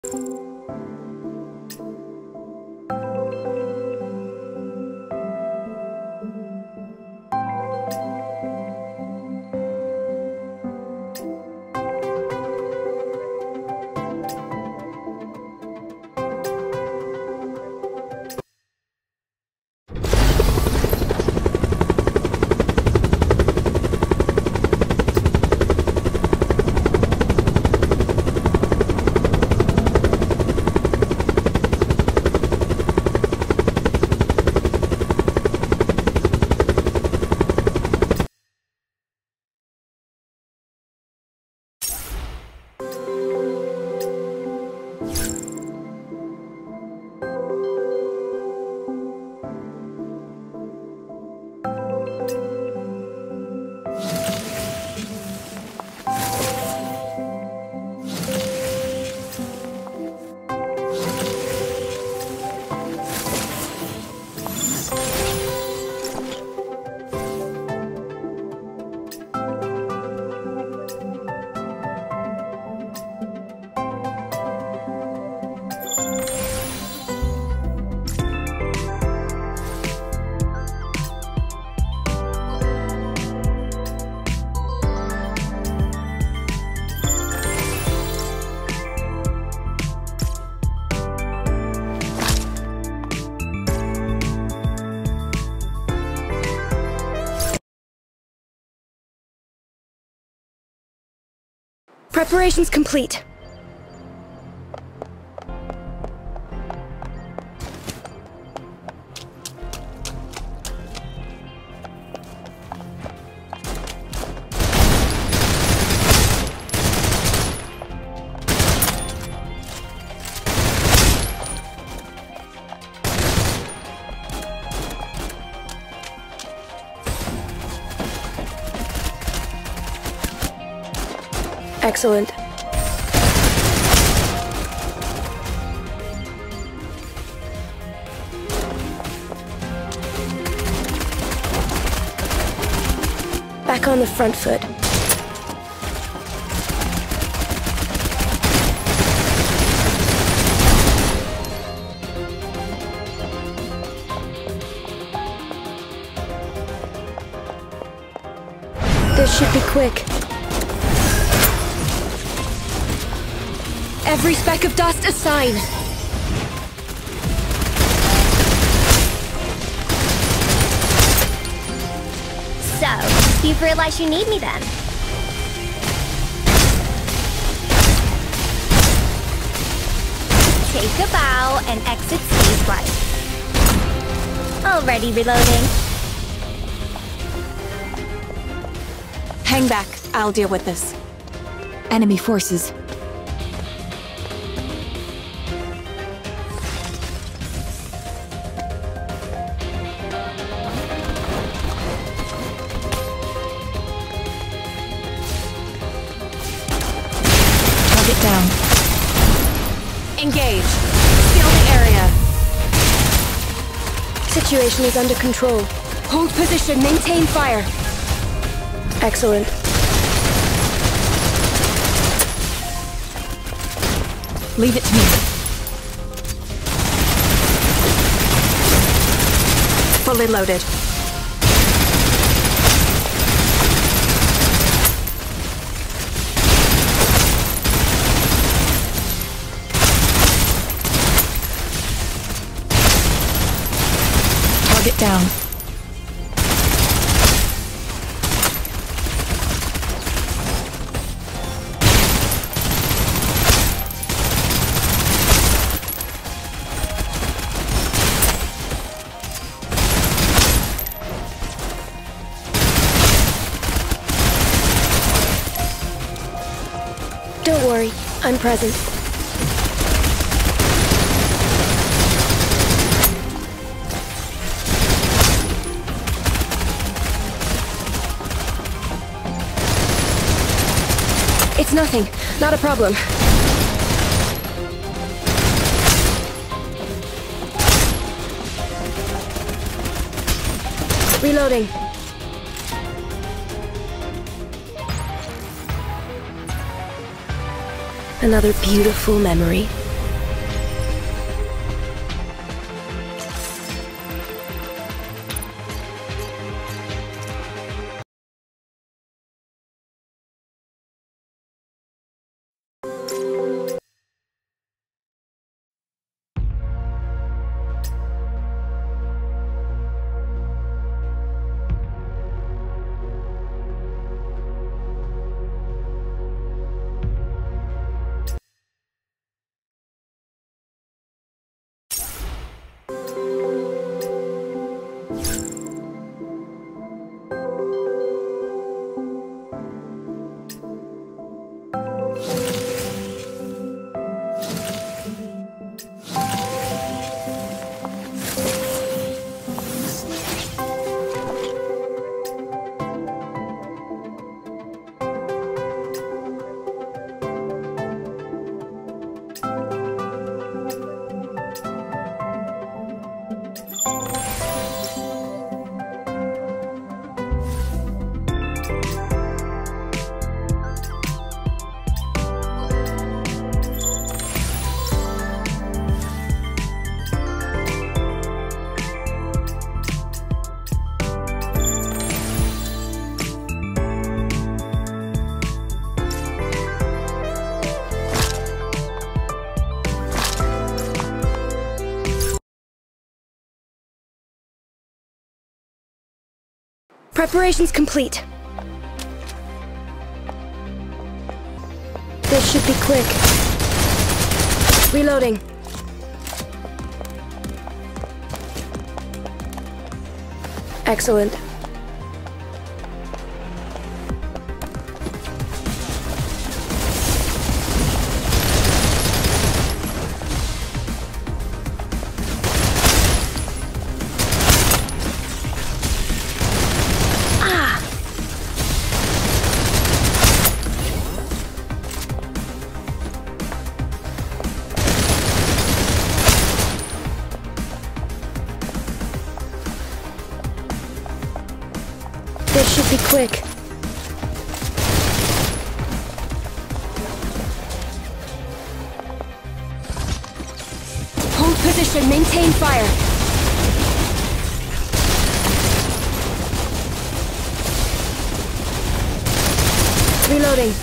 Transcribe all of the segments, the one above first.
Preparations complete. Excellent. Back on the front foot. This should be quick. Every speck of dust a sign. So, you've realized you need me then? Take a bow and exit stage right. Already reloading. Hang back. I'll deal with this. Enemy forces. Target down. Engage. Seal the area. Situation is under control. Hold position. Maintain fire. Excellent. Leave it to me. Fully loaded. Target down. Don't worry, I'm present. It's nothing. Not a problem. Reloading. Another beautiful memory. Preparations complete. This should be quick. Reloading. Excellent. This should be quick. Hold position, maintain fire. Reloading.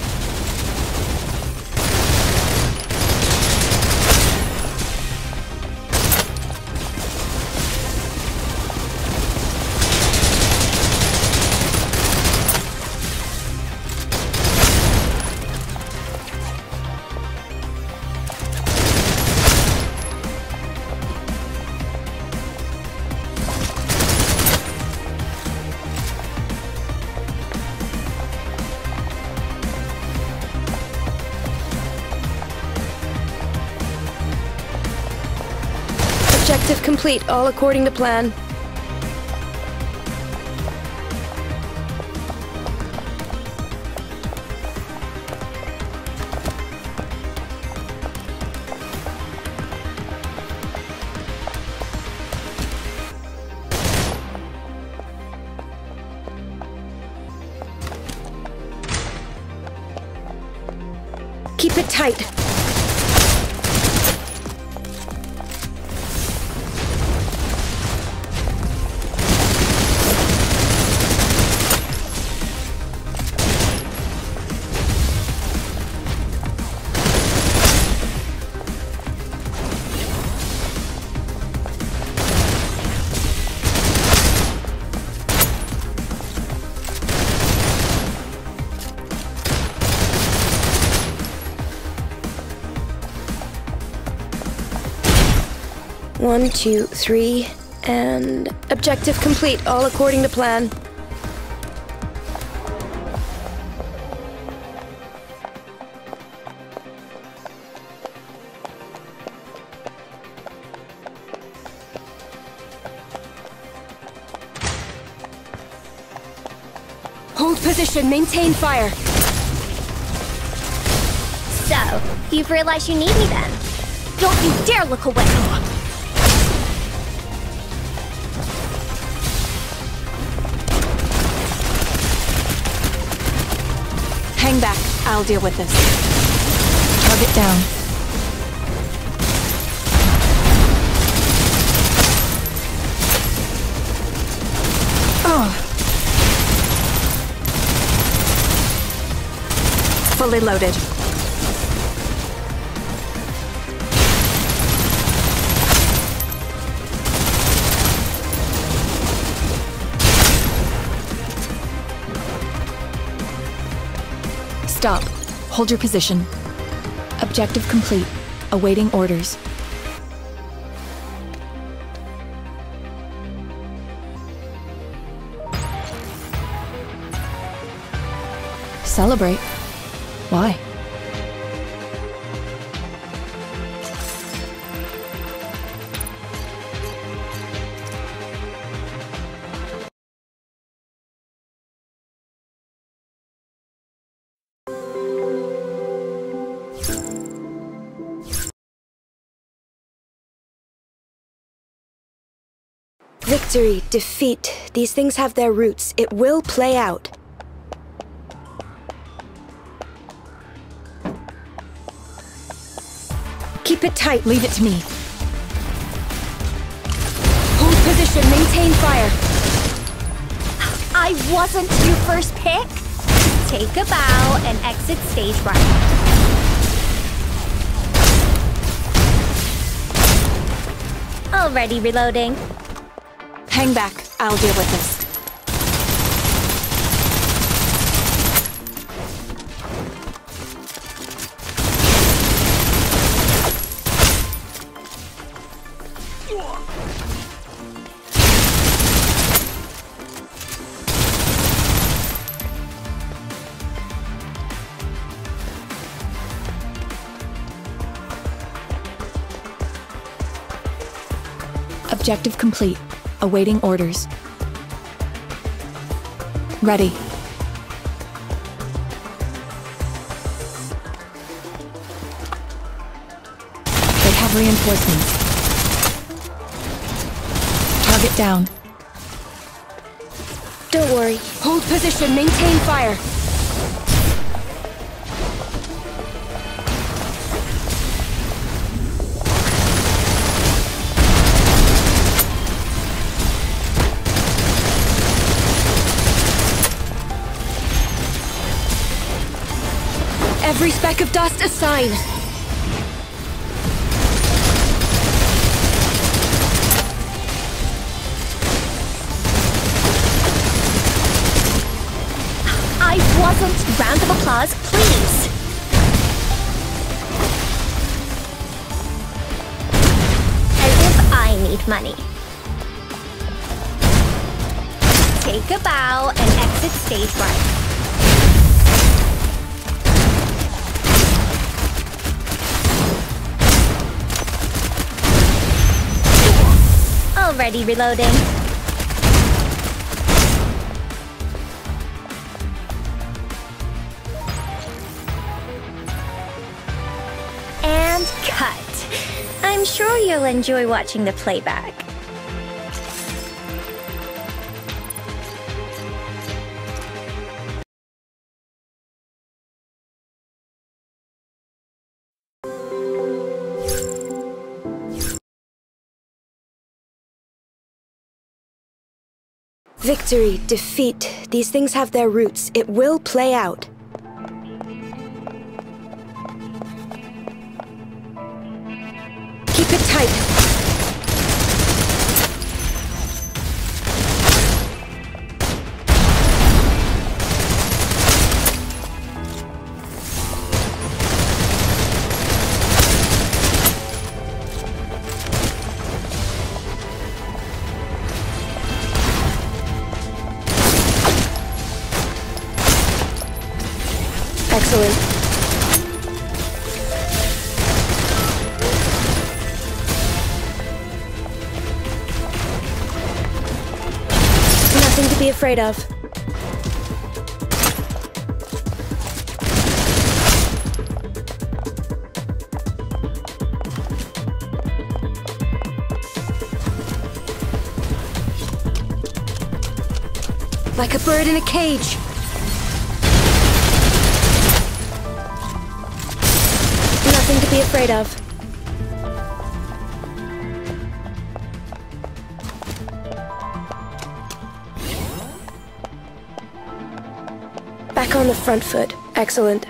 Objective complete, all according to plan. Keep it tight. One, two, three, and objective complete, all according to plan. Hold position, maintain fire. So, you've realized you need me then. Don't you dare look away! Hang back. I'll deal with this. Target down. Oh. Fully loaded. Stop. Hold your position. Objective complete. Awaiting orders. Celebrate? Why? Victory, defeat, these things have their roots. It will play out. Keep it tight. Leave it to me. Hold position, maintain fire. I wasn't your first pick. Take a bow and exit stage right. Already reloading. Hang back. I'll deal with this. Objective complete. Awaiting orders. Ready. They have reinforcements. Target down. Don't worry. Hold position, maintain fire. Every speck of dust a sign. I wasn't. Round of applause, please. As if I need money. Take a bow and exit stage right. Already reloading. And cut. I'm sure you'll enjoy watching the playback. Victory, defeat, these things have their roots. It will play out. Keep it tight. Excellent. Nothing to be afraid of. Like a bird in a cage. Nothing to be afraid of. Back on the front foot. Excellent.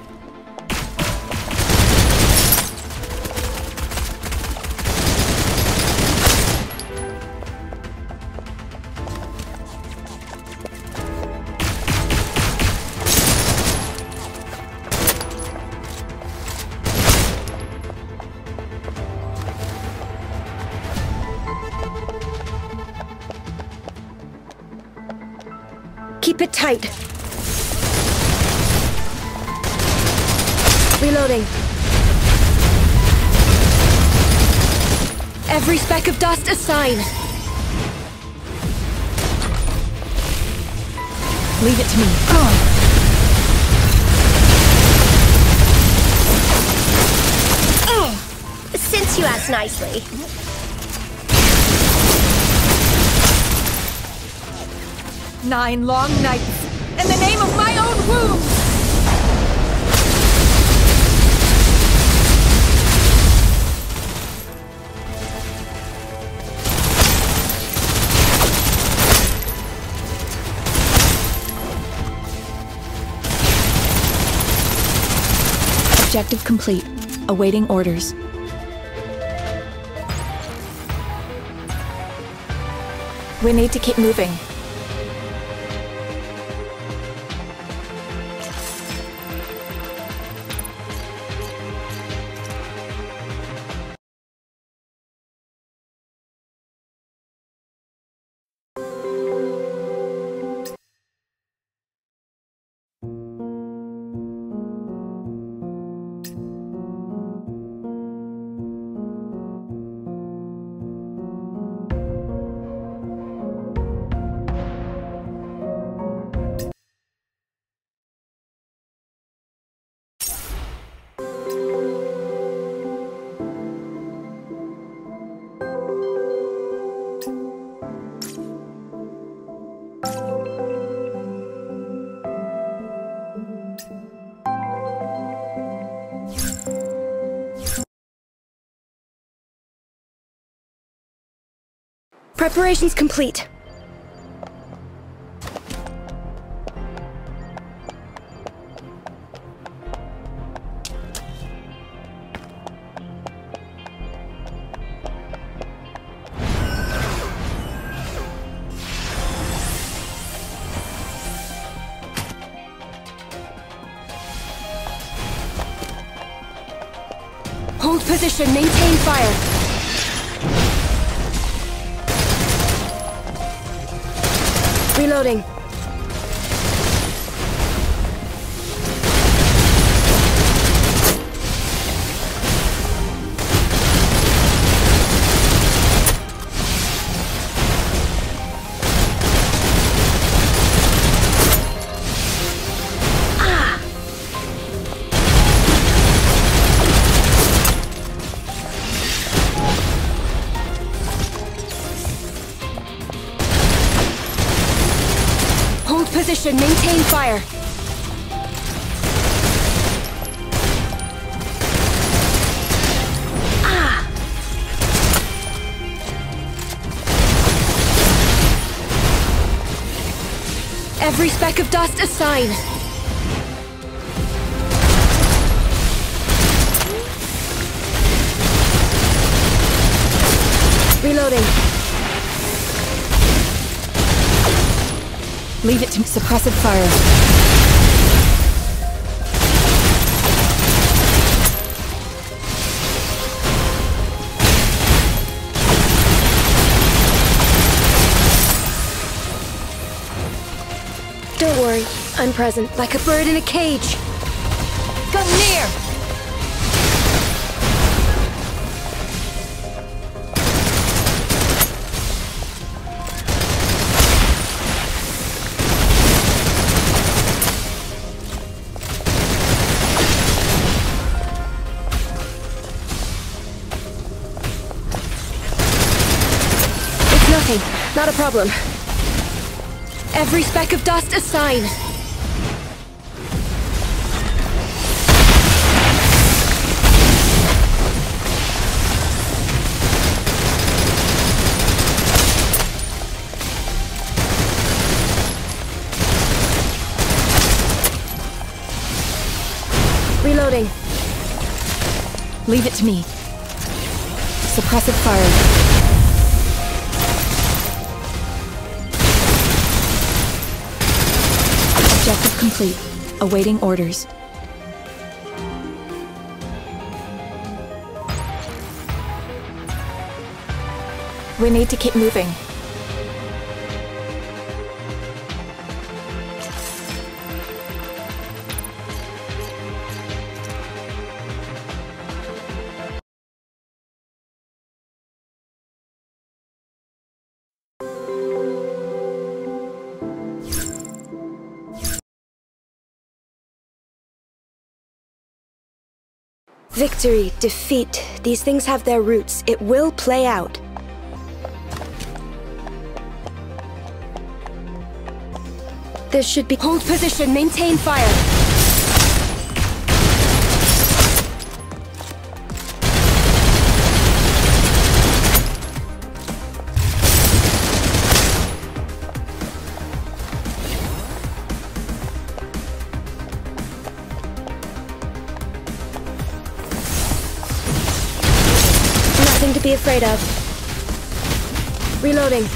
Keep it tight. Reloading. Every speck of dust a sign. Leave it to me. Since you asked nicely. 9 long nights, in the name of my own womb! Objective complete. Awaiting orders. We need to keep moving. Preparations complete. Hold position, maintain fire. Reloading. Position, maintain fire. Every speck of dust a sign. Reloading. Leave it to suppressive fire. Don't worry, I'm present, like a bird in a cage. Come near! Nothing, not a problem. Every speck of dust a sign. Reloading. Leave it to me. Suppressive fire. Objective complete. Awaiting orders. We need to keep moving. Victory, defeat, these things have their roots. It will play out. This should be— Hold position, maintain fire. Nothing to be afraid of. Reloading.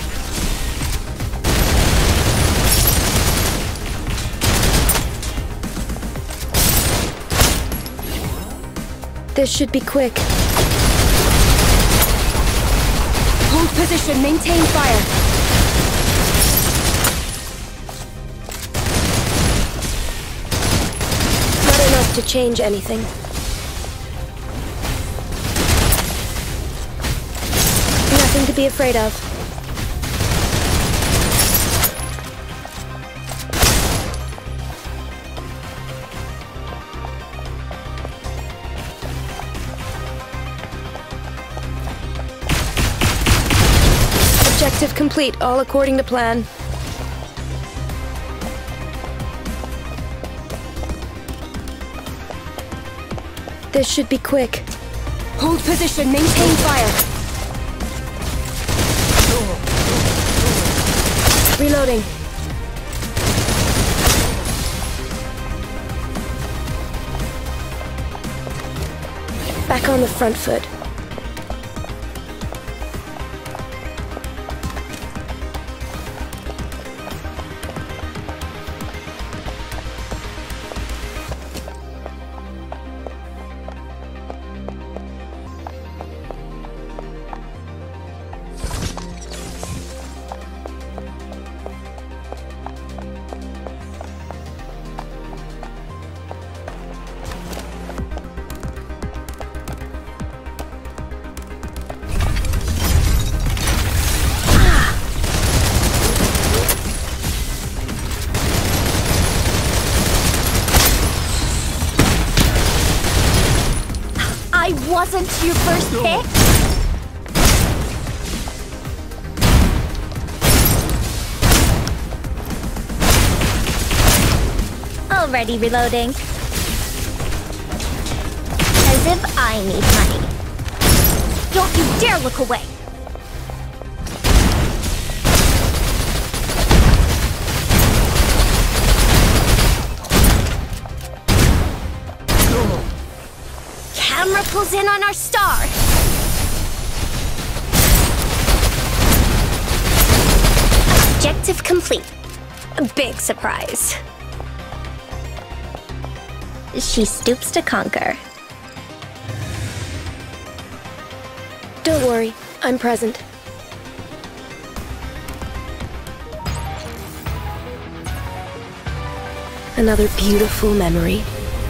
This should be quick. Hold position, maintain fire. Not enough to change anything. Nothing to be afraid of. Objective complete, all according to plan. This should be quick. Hold position, maintain fire. Reloading. Back on the front foot. I wasn't your first pick. Already reloading. As if I need money. Don't you dare look away. Camera pulls in on our star. Objective complete. A big surprise. She stoops to conquer. Don't worry, I'm present. Another beautiful memory.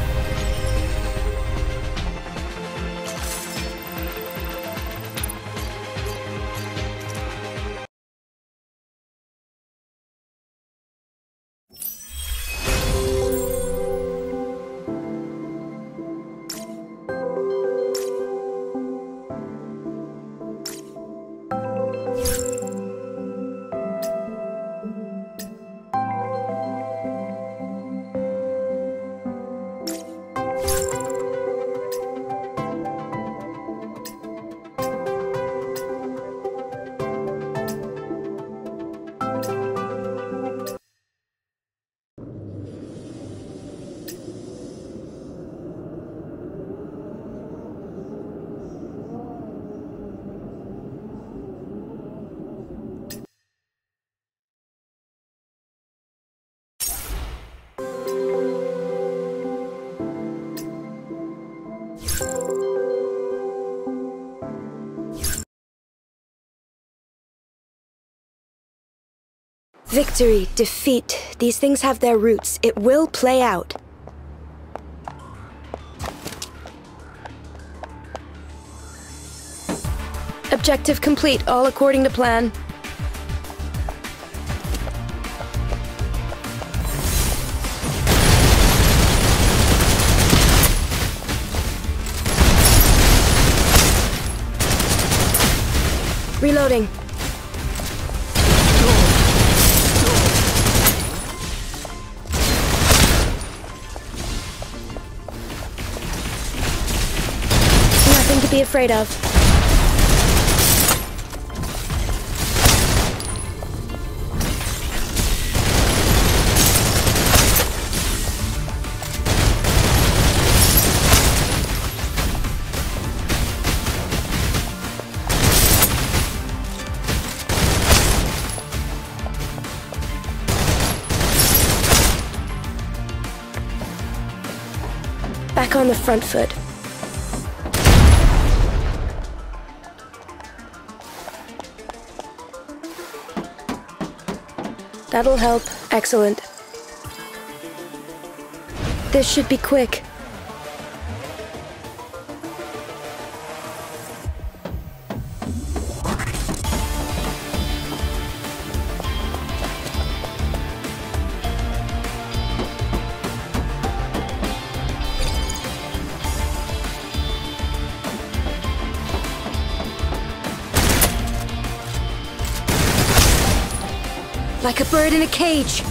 Victory, defeat, these things have their roots. It will play out. Objective complete, all according to plan. Reloading. Nothing to be afraid of. Back on the front foot. That'll help. Excellent. This should be quick. Like a bird in a cage.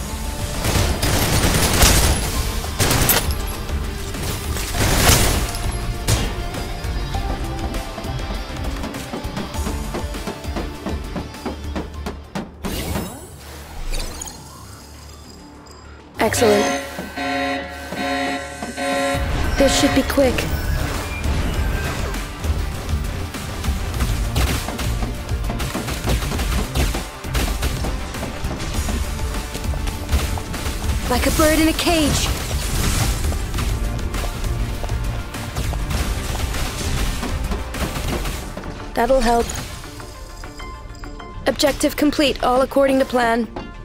Excellent. This should be quick. Like a bird in a cage. That'll help. Objective complete, all according to plan.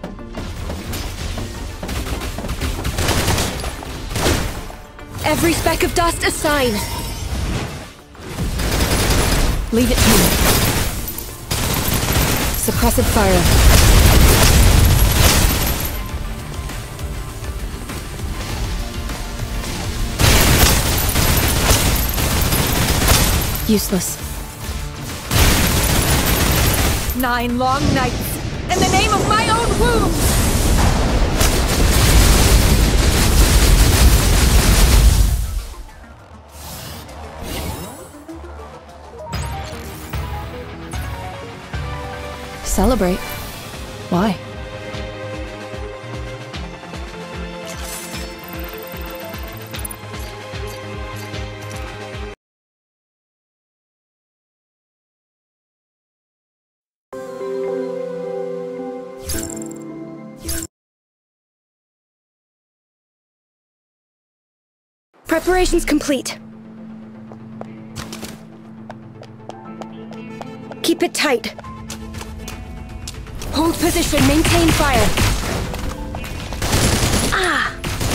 Every speck of dust a sign. Leave it to me. Suppressive fire. Useless. 9 long nights, in the name of my own womb! Celebrate? Why? Preparations complete. Keep it tight. Hold position, maintain fire. Ah!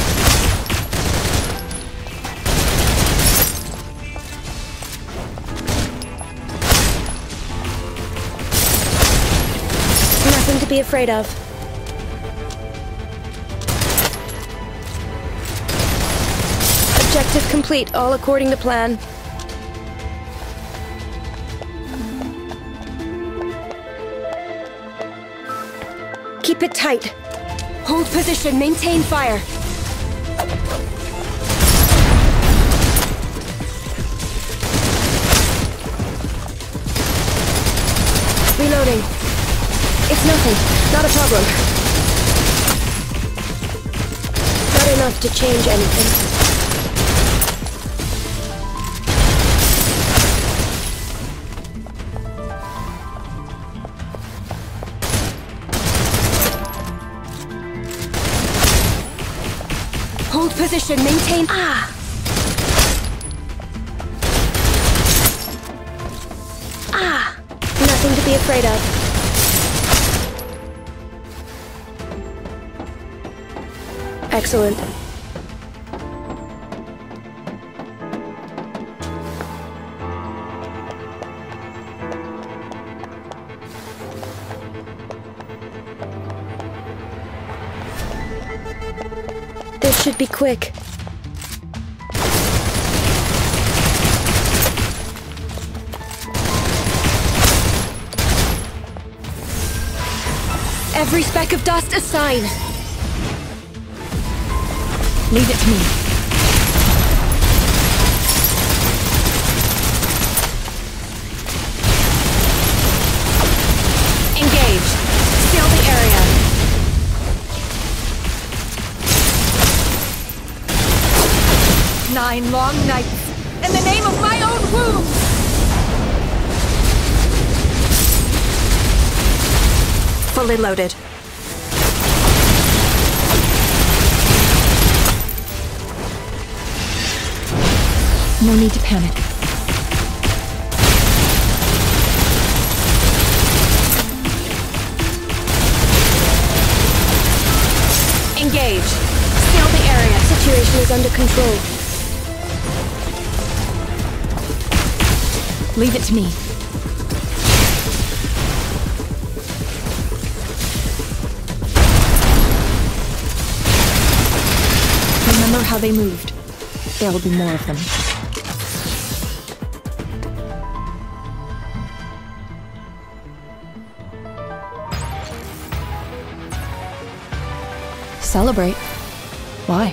Nothing to be afraid of. Objective complete, all according to plan. Keep it tight. Hold position, maintain fire. Reloading. It's nothing, not a problem. Not enough to change anything. Hold position, maintain. Ah! Ah! Nothing to be afraid of. Excellent. This should be quick. Every speck of dust a sign. Leave it to me. Engage. Seal the area. Nine long nights, in the name of my own womb! Fully loaded. No need to panic. Engage. Seal the area. Situation is under control. Leave it to me. Remember how they moved. There will be more of them. Celebrate? Why?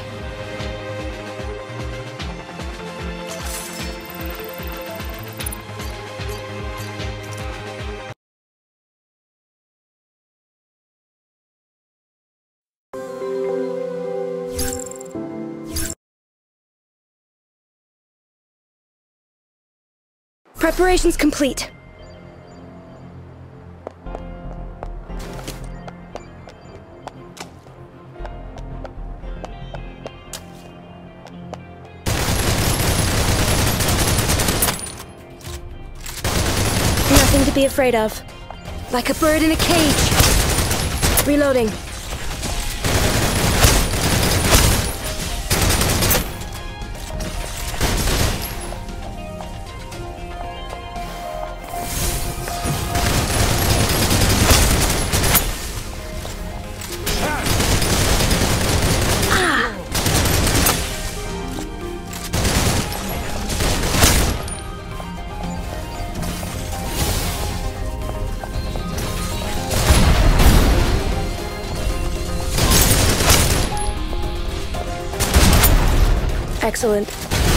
Preparations complete. Nothing to be afraid of. Like a bird in a cage. Reloading. Excellent.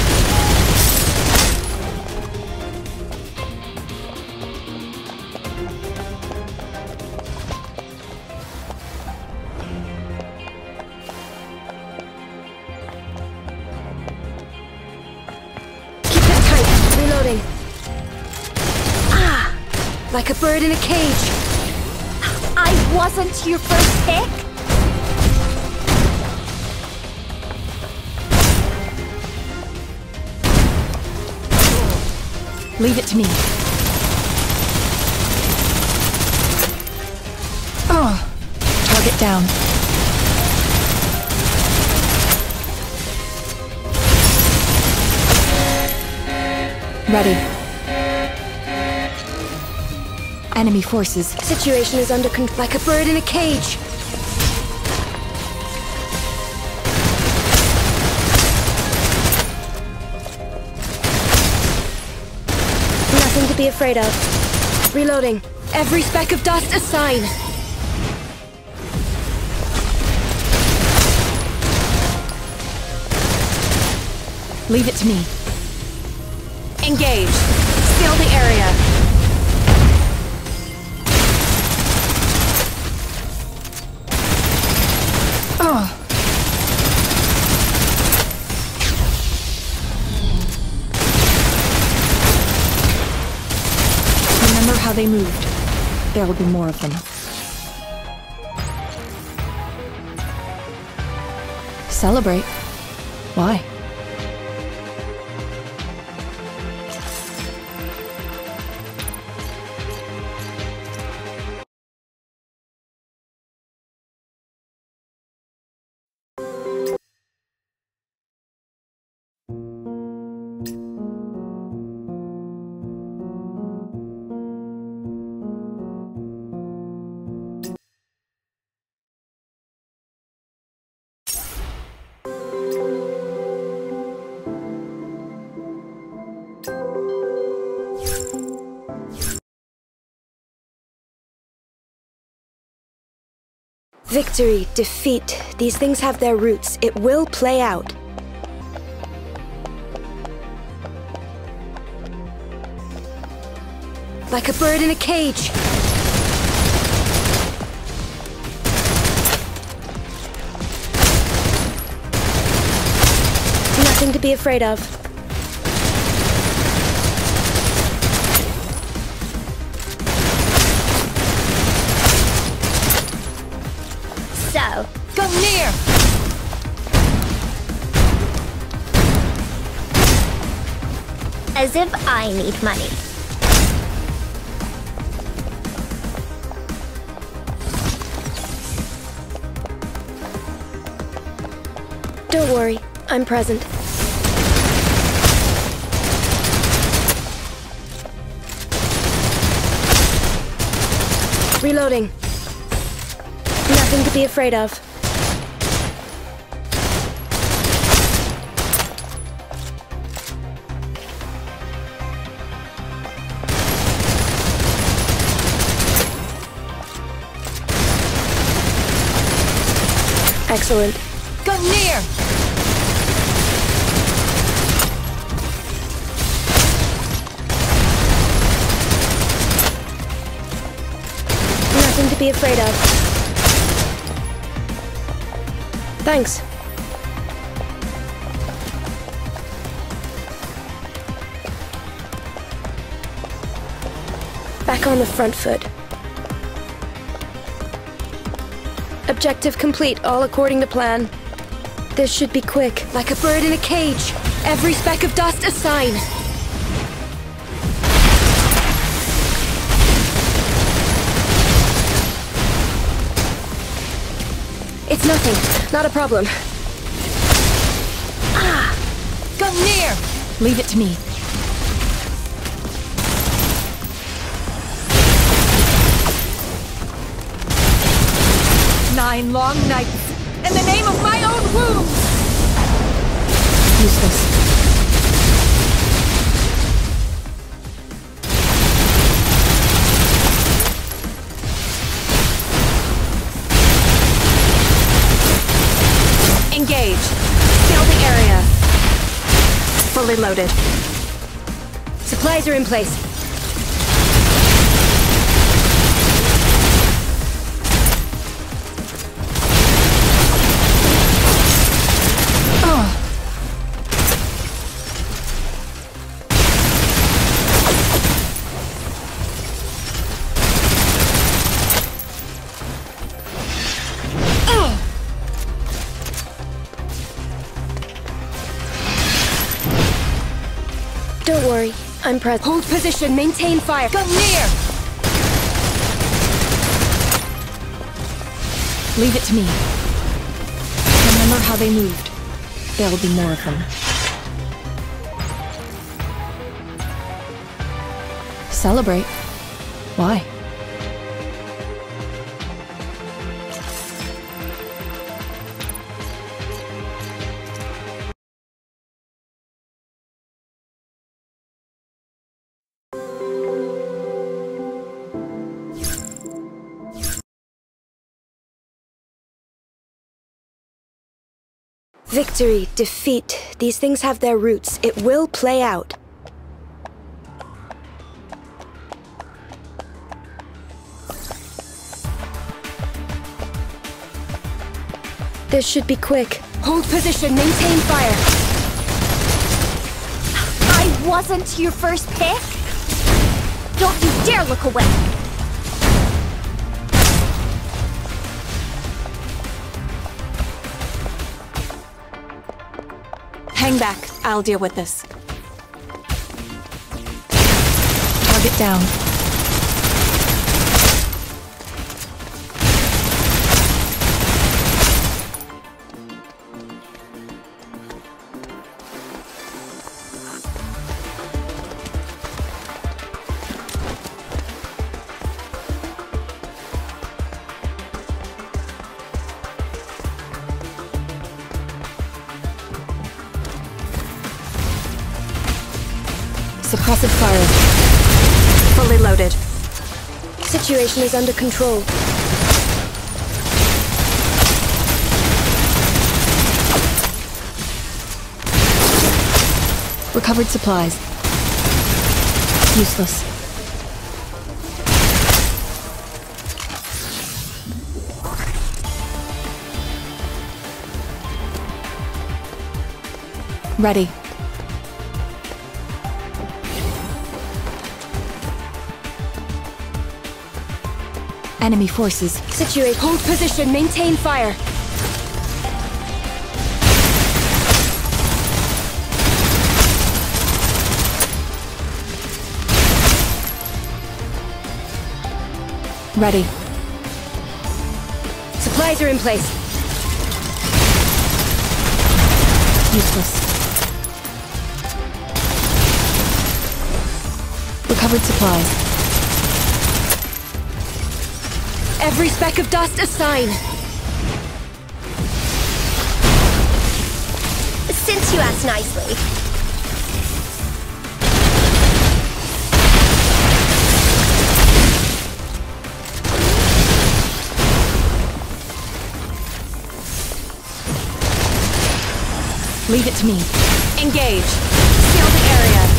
Keep it tight. Reloading. Ah! Like a bird in a cage. I wasn't your first pick? Leave it to me. Oh, target down. Ready. Enemy forces. Situation is under control. Like a bird in a cage. Nothing to be afraid of. Reloading. Every speck of dust a sign. Leave it to me. Engage. Seal the area. Oh. Remember how they moved. There will be more of them. Celebrate. Why? Victory, defeat, these things have their roots. It will play out. Like a bird in a cage. Nothing to be afraid of. So, Go near! as if I need money. Don't worry, I'm present. Reloading. Nothing to be afraid of. Excellent. Go near! Nothing to be afraid of. Thanks. Back on the front foot. Objective complete, all according to plan. This should be quick, like a bird in a cage. Every speck of dust a sign. It's nothing, not a problem. Come near! Leave it to me. Nine long nights, in the name of my own wounds! Useless. Engage. Scale the area. Fully loaded. Supplies are in place. Don't worry, I'm present. Hold position, maintain fire. Come near! Leave it to me. Remember how they moved. There'll be more of them. Celebrate. Why? Victory, defeat, these things have their roots. It will play out. This should be quick. Hold position, maintain fire. I wasn't your first pick. Don't you dare look away. Hang back. I'll deal with this. Target down. Suppressive fire. Fully loaded. Situation is under control. Recovered supplies. Useless. Ready. Enemy forces. Situate. Hold position. Maintain fire. Ready. Supplies are in place. Useless. Recovered supplies. Every speck of dust a sign. Since you asked nicely. Leave it to me. Engage. Scale the area.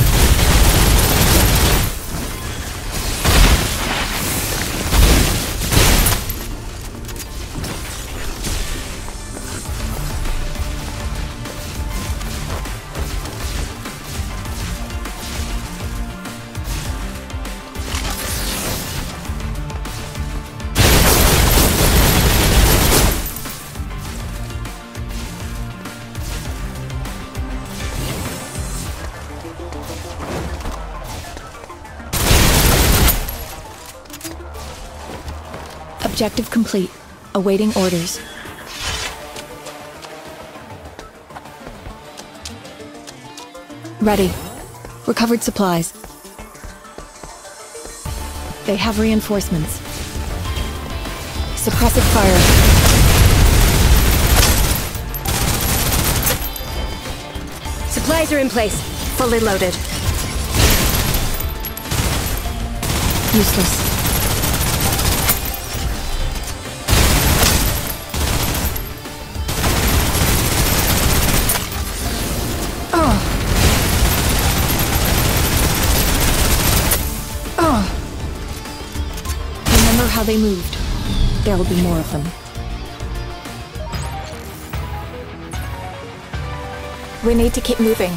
Objective complete. Awaiting orders. Ready. Recovered supplies. They have reinforcements. Suppressive fire. Supplies are in place. Fully loaded. Useless. Remember how they moved. There will be more of them. We need to keep moving.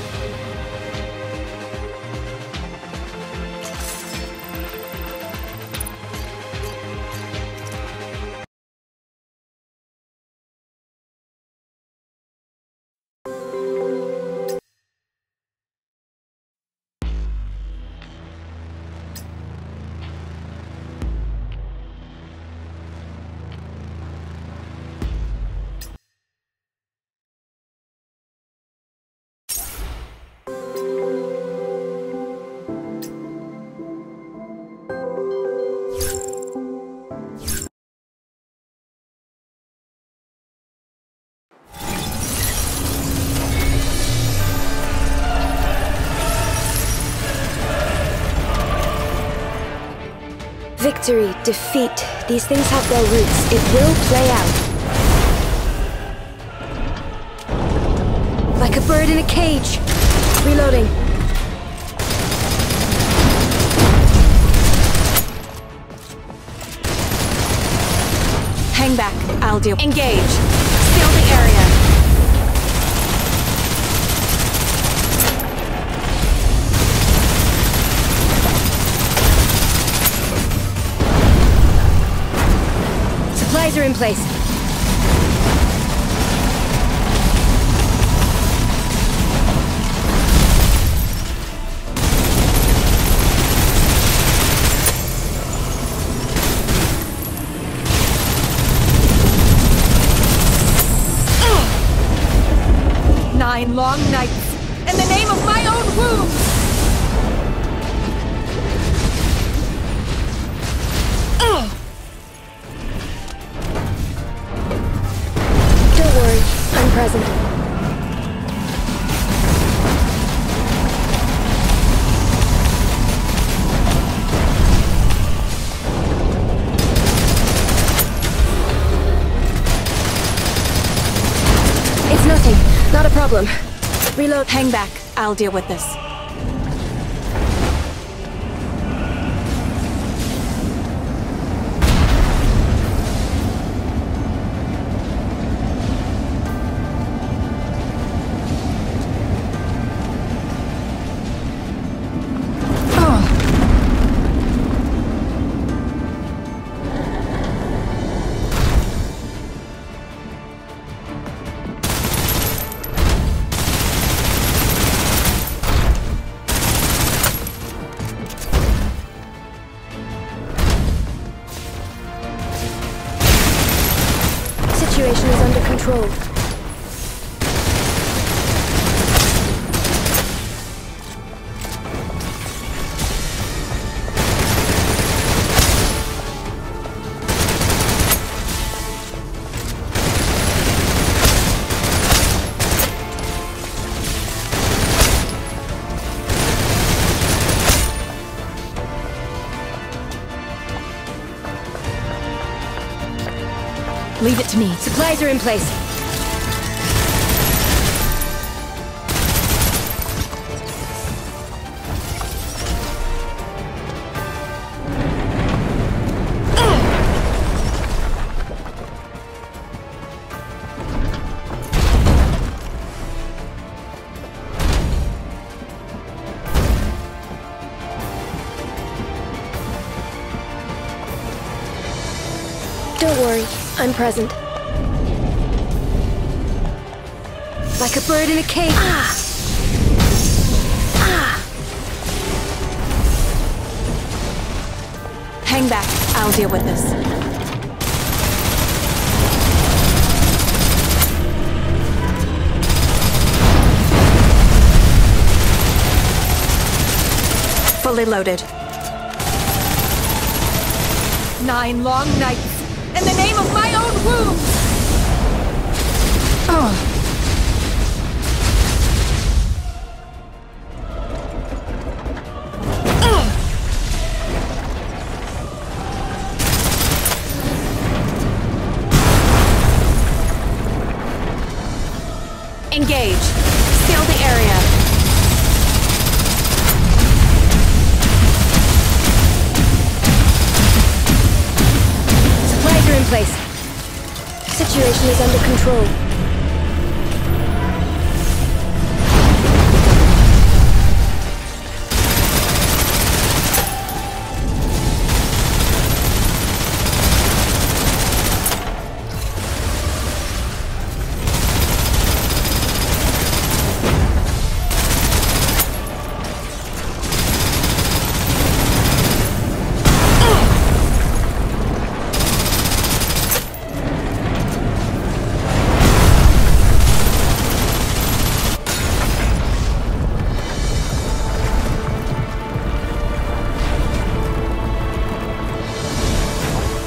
Victory, defeat, these things have their roots. It will play out. Like a bird in a cage. Reloading. Hang back. I'll deal. Engage. Seal the area. Supplies are in place. Nine long nights, in the name of my own wounds! Don't worry, I'm present. It's nothing. Not a problem. Reload. Hang back. I'll deal with this. Situation is under control. Leave it to me. Supplies are in place. Don't worry, I'm present. Like a bird in a cage. Hang back. I'll deal with this. Fully loaded. 9 long nights, in the name of my own wounds! Engage. Seal the area. Supplies are in place. Situation is under control.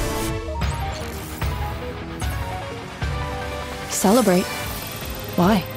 Celebrate. Why?